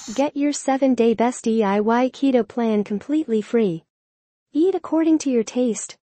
Get your 7-day best DIY keto plan completely free. Eat according to your taste,